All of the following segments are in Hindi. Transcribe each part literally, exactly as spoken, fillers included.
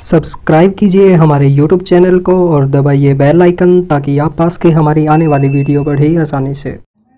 सब्सक्राइब कीजिए हमारे यूट्यूब चैनल को और दबाइए बेल आइकन ताकि आप पास के हमारी आने वाली वीडियो बढ़े आसानी से।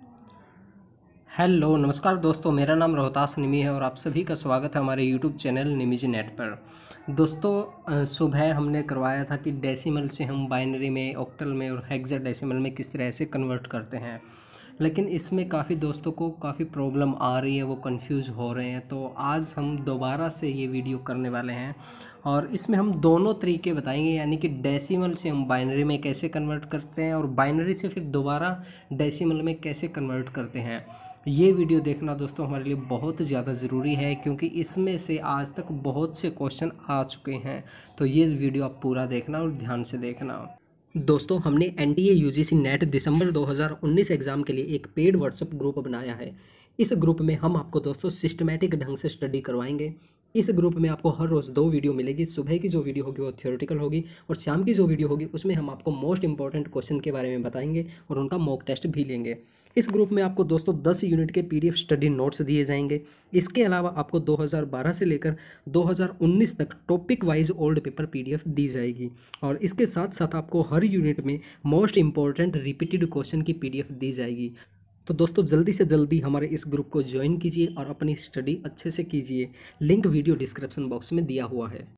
हेलो नमस्कार दोस्तों, मेरा नाम रोहतास निमी है और आप सभी का स्वागत है हमारे यूट्यूब चैनल निमीज नेट पर। दोस्तों, सुबह हमने करवाया था कि डेसिमल से हम बाइनरी में, ऑक्टल में और हेक्साडेसिमल में किस तरह से कन्वर्ट करते हैं, लेकिन इसमें काफ़ी दोस्तों को काफ़ी प्रॉब्लम आ रही है, वो कंफ्यूज हो रहे हैं। तो आज हम दोबारा से ये वीडियो करने वाले हैं और इसमें हम दोनों तरीके बताएंगे, यानी कि डेसिमल से हम बाइनरी में कैसे कन्वर्ट करते हैं और बाइनरी से फिर दोबारा डेसिमल में कैसे कन्वर्ट करते हैं। ये वीडियो देखना दोस्तों हमारे लिए बहुत ज़्यादा ज़रूरी है, क्योंकि इसमें से आज तक बहुत से क्वेश्चन आ चुके हैं। तो ये वीडियो आप पूरा देखना और ध्यान से देखना। दोस्तों, हमने N D A U G C NET दिसंबर दो हज़ार उन्नीस एग्ज़ाम के लिए एक पेड व्हाट्सएप ग्रुप बनाया है। इस ग्रुप में हम आपको दोस्तों सिस्टमेटिक ढंग से स्टडी करवाएंगे। इस ग्रुप में आपको हर रोज़ दो वीडियो मिलेगी। सुबह की जो वीडियो होगी वो थ्योरेटिकल होगी और शाम की जो वीडियो होगी उसमें हम आपको मोस्ट इंपॉर्टेंट क्वेश्चन के बारे में बताएंगे और उनका मॉक टेस्ट भी लेंगे। इस ग्रुप में आपको दोस्तों दस यूनिट के पीडीएफ स्टडी नोट्स दिए जाएंगे। इसके अलावा आपको दो हज़ार बारह से लेकर दो हज़ार उन्नीस तक topic wise old paper PDF दी जाएगी और इसके साथ साथ आपको हर यूनिट में मोस्ट इंपॉर्टेंट रिपीटेड क्वेश्चन की पीडीएफ दी जाएगी। तो दोस्तों, जल्दी से जल्दी हमारे इस ग्रुप को ज्वाइन कीजिए और अपनी स्टडी अच्छे से कीजिए। लिंक वीडियो डिस्क्रिप्शन बॉक्स में दिया हुआ है।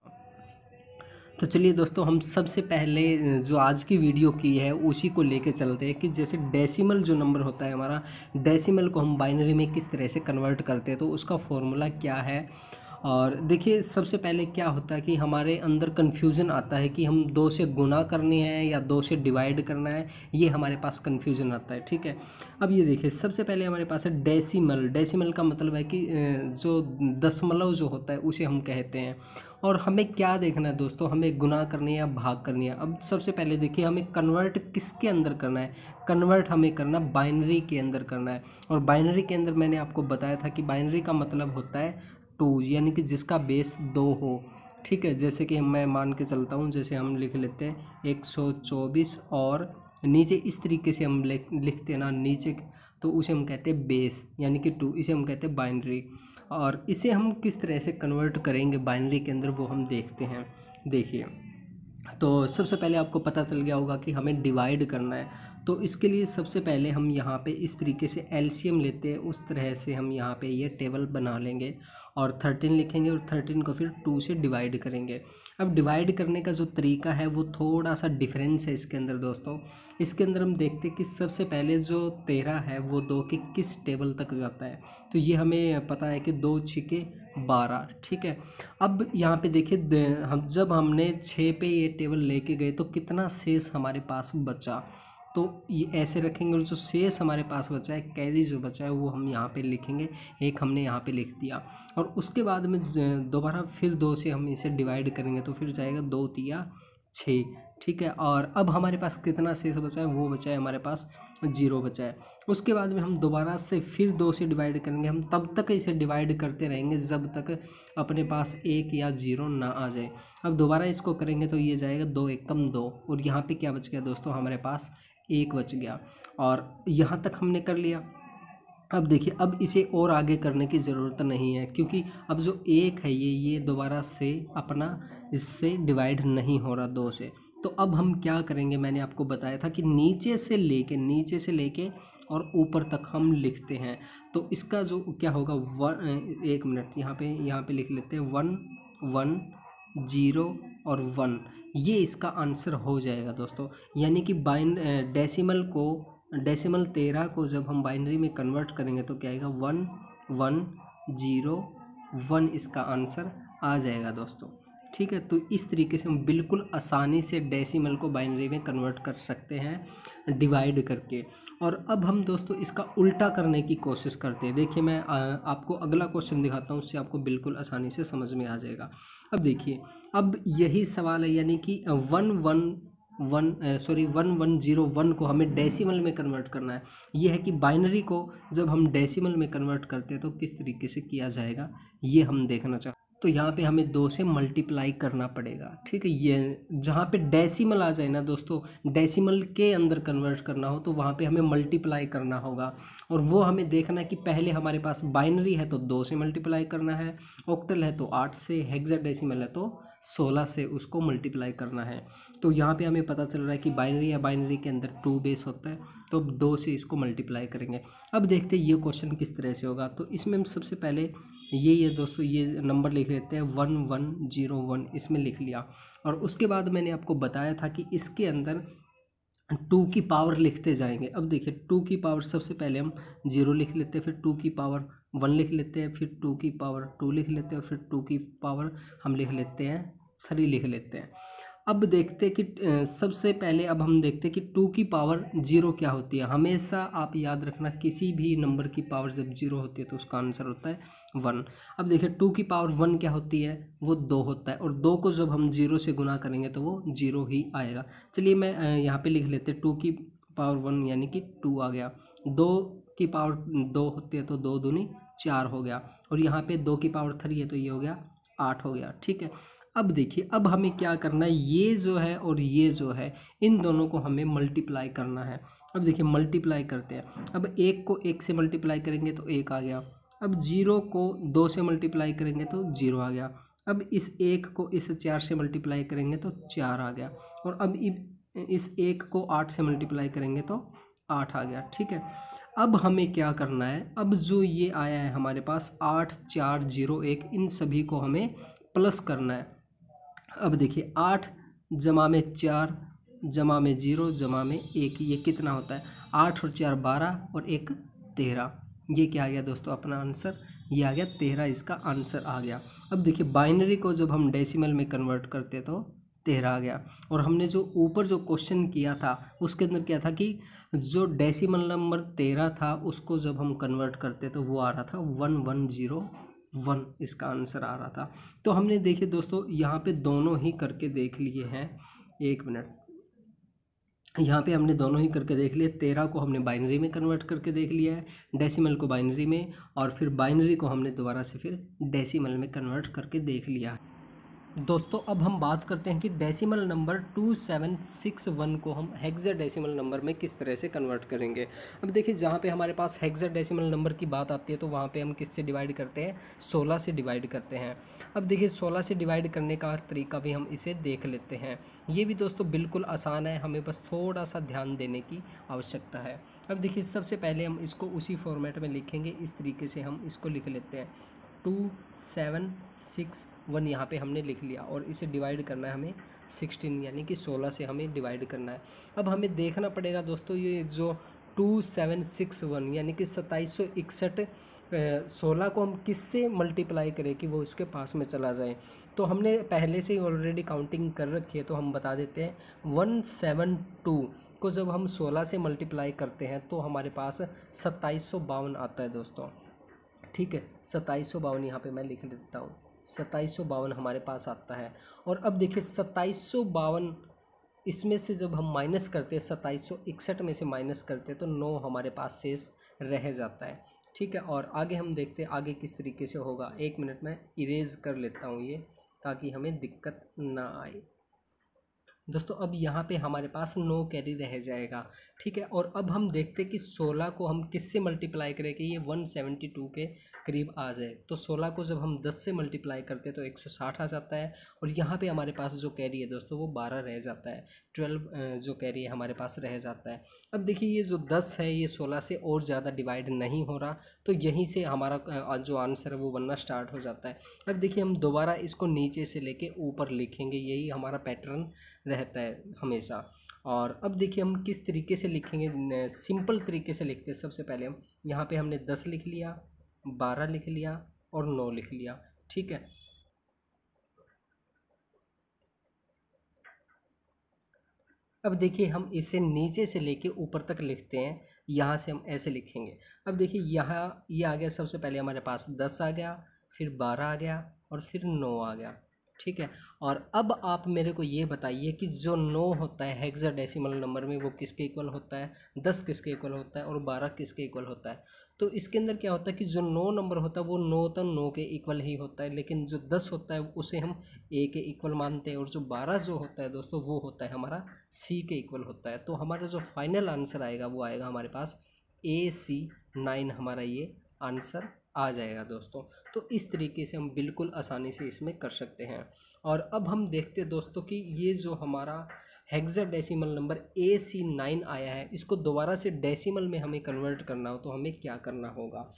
तो चलिए दोस्तों, हम सबसे पहले जो आज की वीडियो की है उसी को लेके चलते हैं कि जैसे डेसिमल जो नंबर होता है हमारा, डेसिमल को हम बाइनरी में किस तरह से कन्वर्ट करते हैं, तो उसका फॉर्मूला क्या है। और देखिए, सबसे पहले क्या होता है कि हमारे अंदर कन्फ्यूज़न आता है कि हम दो से गुना करनी है या दो से डिवाइड करना है, ये हमारे पास कन्फ्यूज़न आता है। ठीक है, अब ये देखिए, सबसे पहले हमारे पास है डेसिमल। डेसिमल का मतलब है कि जो दशमलव जो होता है उसे हम कहते हैं। और हमें क्या देखना है दोस्तों, हमें गुना करनी है या भाग करनी है। अब सबसे पहले देखिए, हमें कन्वर्ट किसके अंदर करना है। कन्वर्ट हमें करना बाइनरी के अंदर करना है। और बाइनरी के अंदर मैंने आपको बताया था कि बाइनरी का मतलब होता है टू, यानी कि जिसका बेस दो हो। ठीक है, जैसे कि मैं मान के चलता हूँ, जैसे हम लिख लेते हैं एक सौ चौबीस और नीचे इस तरीके से हम लिखते हैं ना नीचे, तो उसे हम कहते हैं बेस, यानी कि टू, इसे हम कहते हैं बाइनरी। और इसे हम किस तरह से कन्वर्ट करेंगे बाइनरी के अंदर, वो हम देखते हैं। देखिए, तो सबसे पहले आपको पता चल गया होगा कि हमें डिवाइड करना है। तो इसके लिए सबसे पहले हम यहाँ पे इस तरीके से एलसीएम लेते हैं, उस तरह से हम यहाँ पे ये टेबल बना लेंगे और थर्टीन लिखेंगे और थर्टीन को फिर टू से डिवाइड करेंगे। अब डिवाइड करने का जो तरीका है वो थोड़ा सा डिफरेंस है इसके अंदर दोस्तों। इसके अंदर हम देखते हैं कि सबसे पहले जो तेरह है वो दो के किस टेबल तक जाता है। तो ये हमें पता है कि दो छिके बारह। ठीक है, अब यहाँ पे देखिए, हम जब हमने छः पे ये टेबल लेके गए तो कितना शेष हमारे पास बचा। तो ये ऐसे रखेंगे और जो शेष हमारे पास बचा है, कैरी जो बचा है, वो हम यहाँ पे लिखेंगे। एक हमने यहाँ पे लिख दिया और उसके बाद में दोबारा फिर दो से हम इसे डिवाइड करेंगे तो फिर जाएगा दो तिया छः। ठीक है, और अब हमारे पास कितना शेष बचा है, वो बचा है हमारे पास जीरो बचा है। उसके बाद में हम दोबारा से फिर दो से डिवाइड करेंगे। हम तब तक इसे डिवाइड करते रहेंगे जब तक अपने पास एक या जीरो ना आ जाए। अब दोबारा इसको करेंगे तो ये जाएगा दो एकम दो और यहाँ पे क्या बच गया दोस्तों, हमारे पास एक बच गया। और यहाँ तक हमने कर लिया। अब देखिए, अब इसे और आगे करने की ज़रूरत नहीं है, क्योंकि अब जो एक है ये ये दोबारा से अपना इससे डिवाइड नहीं हो रहा दो से। तो अब हम क्या करेंगे, मैंने आपको बताया था कि नीचे से लेके नीचे से लेके और ऊपर तक हम लिखते हैं। तो इसका जो क्या होगा, वन, एक मिनट, यहाँ पे यहाँ पे लिख लेते हैं वन वन जीरो और वन, ये इसका आंसर हो जाएगा दोस्तों। यानी कि बाइन डेसिमल को डेसिमल तेरह को जब हम बाइनरी में कन्वर्ट करेंगे तो क्या आएगा, वन वन जीरो वन, इसका आंसर आ जाएगा दोस्तों। ठीक है, तो इस तरीके से हम बिल्कुल आसानी से डेसिमल को बाइनरी में कन्वर्ट कर सकते हैं डिवाइड करके। और अब हम दोस्तों इसका उल्टा करने की कोशिश करते हैं। देखिए, मैं आ, आपको अगला क्वेश्चन दिखाता हूँ, उससे आपको बिल्कुल आसानी से समझ में आ जाएगा। अब देखिए, अब यही सवाल है, यानी कि one one one sorry one one zero one को हमें डेसिमल में कन्वर्ट करना है। ये है कि बाइनरी को जब हम डेसिमल में कन्वर्ट करते हैं तो किस तरीके से किया जाएगा, ये हम देखना चाहते हैं। तो यहाँ पे हमें दो से मल्टीप्लाई करना पड़ेगा। ठीक है, ये जहाँ पे डेसिमल आ जाए ना दोस्तों, डेसिमल के अंदर कन्वर्ट करना हो तो वहाँ पे हमें मल्टीप्लाई करना होगा। और वो हमें देखना है कि पहले हमारे पास बाइनरी है तो दो से मल्टीप्लाई करना है, ऑक्टल है तो आठ से, हेक्साडेसिमल है तो सोलह से उसको मल्टीप्लाई करना है। तो यहाँ पे हमें पता चल रहा है कि बाइनरी या बाइनरी के अंदर टू बेस होता है, तो अब दो से इसको मल्टीप्लाई करेंगे। अब देखते हैं ये क्वेश्चन किस तरह से होगा। तो इसमें हम सबसे पहले ये ये दोस्तों ये नंबर लिख लेते हैं, वन वन जीरो वन इसमें लिख लिया। और उसके बाद मैंने आपको बताया था कि इसके अंदर टू की पावर लिखते जाएंगे। अब देखिए टू की पावर सबसे पहले हम जीरो लिख लेते हैं, फिर टू की पावर वन लिख लेते हैं, फिर टू की पावर टू लिख लेते हैं, फिर टू की पावर हम लिख लेते हैं थ्री लिख लेते हैं। अब देखते हैं कि अ, सबसे पहले अब हम देखते हैं कि टू की पावर जीरो क्या होती है। हमेशा आप याद रखना किसी भी नंबर की पावर जब जीरो होती है तो उसका आंसर होता है वन। अब देखिए टू की पावर वन क्या होती है, वो दो होता है, और दो को जब हम जीरो से गुना करेंगे तो वो जीरो ही आएगा। चलिए मैं अ, यहाँ पे लिख लेते हैं टू की पावर वन यानी कि टू आ गया। दो की पावर दो होती है तो दो दूनी चार हो गया, और यहाँ पे दो की पावर थ्री है तो ये हो गया आठ हो गया। ठीक है, अब देखिए अब हमें क्या करना है, ये जो है और ये जो है इन दोनों को हमें मल्टीप्लाई करना है। अब देखिए मल्टीप्लाई करते हैं। अब एक को एक से मल्टीप्लाई करेंगे तो एक आ गया। अब जीरो को दो से मल्टीप्लाई करेंगे तो जीरो आ गया। अब इस एक को इस चार से मल्टीप्लाई करेंगे तो चार आ गया। और अब इस एक को आठ से मल्टीप्लाई करेंगे तो आठ आ गया। ठीक है, अब हमें क्या करना है, अब जो ये आया है हमारे पास आठ चार जीरो एक, इन सभी को हमें प्लस करना है। अब देखिए आठ जमा में चार जमा में जीरो जमा में एक, ये कितना होता है, आठ और चार बारह और एक तेरह। ये क्या आ गया दोस्तों अपना आंसर, ये आ गया तेरह, इसका आंसर आ गया। अब देखिए बाइनरी को जब हम डेसिमल में कन्वर्ट करते तो तेरह आ गया। और हमने जो ऊपर जो क्वेश्चन किया था उसके अंदर क्या था कि जो डेसिमल नंबर तेरह था उसको जब हम कन्वर्ट करते तो वो आ रहा था वन वन जीरो वन, इसका आंसर आ रहा था। तो हमने देखिए दोस्तों यहाँ पे दोनों ही करके देख लिए हैं। एक मिनट, यहाँ पे हमने दोनों ही करके देख लिए। तेरह को हमने बाइनरी में कन्वर्ट करके देख लिया है, डेसिमल को बाइनरी में, और फिर बाइनरी को हमने दोबारा से फिर डेसिमल में कन्वर्ट करके देख लिया है। दोस्तों अब हम बात करते हैं कि decimal number two seven six one को हम हेक्साडेसिमल नंबर में किस तरह से कन्वर्ट करेंगे। अब देखिए जहाँ पे हमारे पास हेक्साडेसिमल नंबर की बात आती है तो वहाँ पे हम किससे डिवाइड करते हैं, सोलह से डिवाइड करते हैं। अब देखिए सोलह से डिवाइड करने का तरीका भी हम इसे देख लेते हैं। ये भी दोस्तों बिल्कुल आसान है, हमें बस थोड़ा सा ध्यान देने की आवश्यकता है। अब देखिए सबसे पहले हम इसको उसी फॉर्मेट में लिखेंगे, इस तरीके से हम इसको लिख लेते हैं। टू सेवन सिक्स वन यहाँ पे हमने लिख लिया, और इसे डिवाइड करना है हमें सिक्सटीन यानी कि सोलह से हमें डिवाइड करना है। अब हमें देखना पड़ेगा दोस्तों ये जो टू सेवन सिक्स वन यानी कि सत्ताईस सौ इकसठ सोलह को हम किससे मल्टीप्लाई करें कि वो इसके पास में चला जाए। तो हमने पहले से ही ऑलरेडी काउंटिंग कर रखी है, तो हम बता देते हैं वन सेवन टू को जब हम सोलह से मल्टीप्लाई करते हैं तो हमारे पास सत्ताईस सौ बावन आता है दोस्तों। ठीक है, सत्ताईस सौ बावन यहाँ पर मैं लिख देता हूँ, सत्ताईस सौ बावन हमारे पास आता है। और अब देखिए सत्ताईस सौ बावन इसमें से जब हम माइनस करते हैं, सत्ताईस सौ इकसठ में से माइनस करते हैं तो नौ हमारे पास शेष रह जाता है। ठीक है, और आगे हम देखते हैं आगे किस तरीके से होगा। एक मिनट में इरेज कर लेता हूँ ये, ताकि हमें दिक्कत ना आए। दोस्तों अब यहाँ पे हमारे पास नो कैरी रह जाएगा। ठीक है, और अब हम देखते हैं कि सोलह को हम किससे मल्टीप्लाई करें कि ये वन सेवेंटी टू के करीब आ जाए। तो सोलह को जब हम दस से मल्टीप्लाई करते हैं तो एक सौ साठ आ जाता है, और यहाँ पे हमारे पास जो कैरी है दोस्तों वो बारह रह जाता है, ट्वेल्व जो कैरी है हमारे पास रह जाता है। अब देखिए ये जो दस है ये सोलह से और ज़्यादा डिवाइड नहीं हो रहा, तो यहीं से हमारा जो आंसर है वो बनना स्टार्ट हो जाता है। अब देखिए हम दोबारा इसको नीचे से लेके ऊपर लिखेंगे, यही हमारा पैटर्न रहता है हमेशा। और अब देखिए हम किस तरीके से लिखेंगे, सिंपल तरीके से लिखते हैं। सबसे पहले हम यहाँ पे हमने दस लिख लिया, बारह लिख लिया और नौ लिख लिया। ठीक है, अब देखिए हम इसे नीचे से लेके ऊपर तक लिखते हैं, यहाँ से हम ऐसे लिखेंगे। अब देखिए यहाँ ये आ गया, सबसे पहले हमारे पास दस आ गया, फिर बारह आ गया और फिर नौ आ गया। ठीक है। और अब आप मेरे को ये बताइए कि जो नौ होता है हेक्साडेसिमल नंबर में वो किसके इक्वल होता है, दस किसके इक्वल होता है और बारह किसके इक्वल होता है। तो इसके अंदर क्या होता है कि जो नौ नंबर होता है वो नौ तो नौ के इक्वल ही होता है, लेकिन जो दस होता है उसे हम ए के इक्वल मानते हैं, और जो बारह जो होता है दोस्तों वो होता है हमारा सी के इक्वल होता है। तो हमारा जो फाइनल आंसर आएगा वो आएगा हमारे पास ए सी नाइन, हमारा ये आंसर आ जाएगा दोस्तों। तो इस तरीके से हम बिल्कुल आसानी से इसमें कर सकते हैं। और अब हम देखते हैं दोस्तों कि ये जो हमारा hexadecimal number A C nine आया है, इसको दोबारा से डेसिमल में हमें कन्वर्ट करना हो तो हमें क्या करना होगा।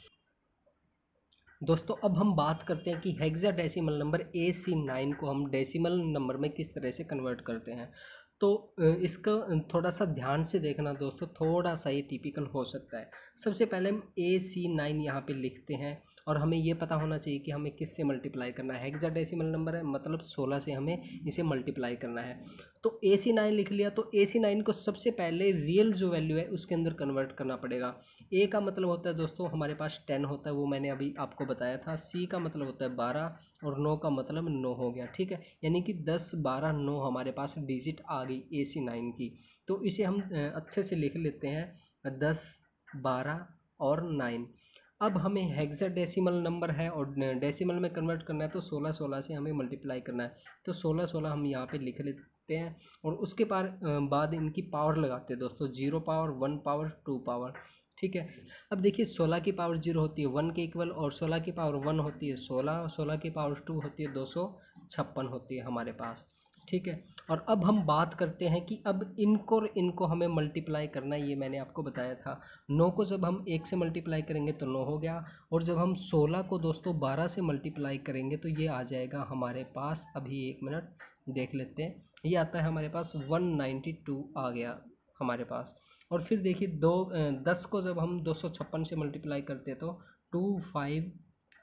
दोस्तों अब हम बात करते हैं कि hexadecimal number A C nine को हम डेसिमल नंबर में किस तरह से कन्वर्ट करते हैं। तो इसका थोड़ा सा ध्यान से देखना दोस्तों, थोड़ा सा ये टिपिकल हो सकता है। सबसे पहले हम ए सी नाइन यहाँ पे लिखते हैं, और हमें ये पता होना चाहिए कि हमें किस से मल्टीप्लाई करना है। हेक्साडेसिमल नंबर है मतलब सोलह से हमें इसे मल्टीप्लाई करना है। तो ए सी नाइन लिख लिया, तो ए सी नाइन को सबसे पहले रियल जो वैल्यू है उसके अंदर कन्वर्ट करना पड़ेगा। ए का मतलब होता है दोस्तों हमारे पास टेन होता है, वो मैंने अभी आपको बताया था। सी का मतलब होता है बारह, और नौ का मतलब नौ हो गया, ठीक है। यानी कि दस बारह नौ हमारे पास डिजिट आ गई ए सी नाइन की। तो इसे हम अच्छे से लिख लेते हैं, दस बारह और नाइन। अब हमें हेक्साडेसिमल नंबर है और डेसिमल में कन्वर्ट करना है, तो सोलह सोलह से हमें मल्टीप्लाई करना है। तो सोलह सोलह हम यहाँ पे लिख लेते हैं, और उसके पार बाद इनकी पावर लगाते हैं दोस्तों, zero power, one power, two power, ठीक है। अब देखिए सोलह की पावर जीरो होती है वन के इक्वल, और सोलह की पावर वन होती है सोलह, सोलह की पावर टू होती है दो सौ छप्पन होती है हमारे पास, ठीक है। और अब हम बात करते हैं कि अब इनको और इनको हमें मल्टीप्लाई करना है, ये मैंने आपको बताया था। नौ को जब हम एक से मल्टीप्लाई करेंगे तो नौ हो गया, और जब हम सोलह को दोस्तों बारह से मल्टीप्लाई करेंगे तो ये आ जाएगा हमारे पास, अभी एक मिनट देख लेते हैं, ये आता है हमारे पास वन नाइन्टी टू आ गया हमारे पास। और फिर देखिए दो दस को जब हम दो सौ छप्पन से मल्टीप्लाई करते हैं तो टू फाइव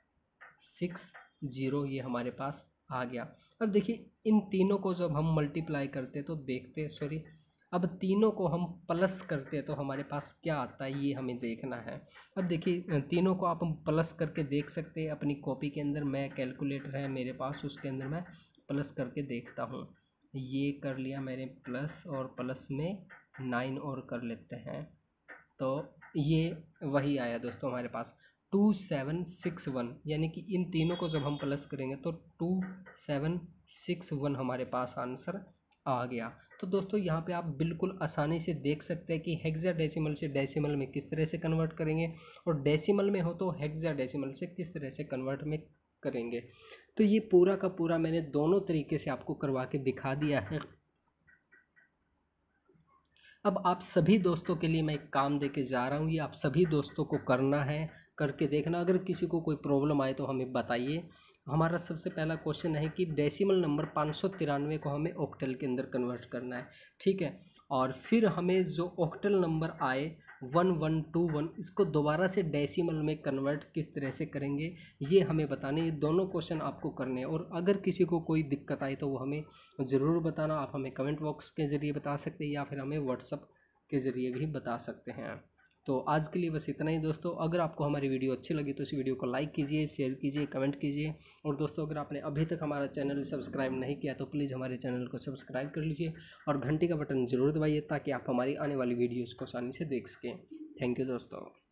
सिक्स ज़ीरो ये हमारे पास आ गया। अब देखिए इन तीनों को जब हम मल्टीप्लाई करते तो देखते सॉरी अब तीनों को हम प्लस करते हैं तो हमारे पास क्या आता है ये हमें देखना है। अब देखिए तीनों को आप हम प्लस करके देख सकते हैं अपनी कॉपी के अंदर, मैं कैलकुलेटर है मेरे पास उसके अंदर मैं प्लस करके देखता हूँ। ये कर लिया मैंने प्लस, और प्लस में नाइन और कर लेते हैं, तो ये वही आया दोस्तों हमारे पास टू सेवन सिक्स वन। यानी कि इन तीनों को जब हम प्लस करेंगे तो टू सेवन सिक्स वन हमारे पास आंसर आ गया। तो दोस्तों यहाँ पे आप बिल्कुल आसानी से देख सकते हैं कि हेक्साडेसिमल से डेसिमल में किस तरह से कन्वर्ट करेंगे, और डेसिमल में हो तो हेक्साडेसिमल से किस तरह से कन्वर्ट में करेंगे। तो ये पूरा का पूरा मैंने दोनों तरीके से आपको करवा के दिखा दिया है। अब आप सभी दोस्तों के लिए मैं एक काम देके जा रहा हूँ, ये आप सभी दोस्तों को करना है, करके देखना। अगर किसी को कोई प्रॉब्लम आए तो हमें बताइए। हमारा सबसे पहला क्वेश्चन है कि डेसिमल नंबर पाँच सौ तिरानवे को हमें ऑक्टल के अंदर कन्वर्ट करना है, ठीक है। और फिर हमें जो ऑक्टल नंबर आए वन वन टू वन, इसको दोबारा से डेसिमल में कन्वर्ट किस तरह से करेंगे ये हमें बताने। ये दोनों क्वेश्चन आपको करने हैं, और अगर किसी को कोई दिक्कत आई तो वो हमें ज़रूर बताना। आप हमें कमेंट बॉक्स के ज़रिए बता सकते हैं, या फिर हमें व्हाट्सअप के ज़रिए भी बता सकते हैं। तो आज के लिए बस इतना ही दोस्तों। अगर आपको हमारी वीडियो अच्छी लगी तो इस वीडियो को लाइक कीजिए, शेयर कीजिए, कमेंट कीजिए। और दोस्तों अगर आपने अभी तक हमारा चैनल सब्सक्राइब नहीं किया तो प्लीज़ हमारे चैनल को सब्सक्राइब कर लीजिए, और घंटी का बटन ज़रूर दबाइए ताकि आप हमारी आने वाली वीडियोज़ को आसानी से देख सकें। थैंक यू दोस्तों।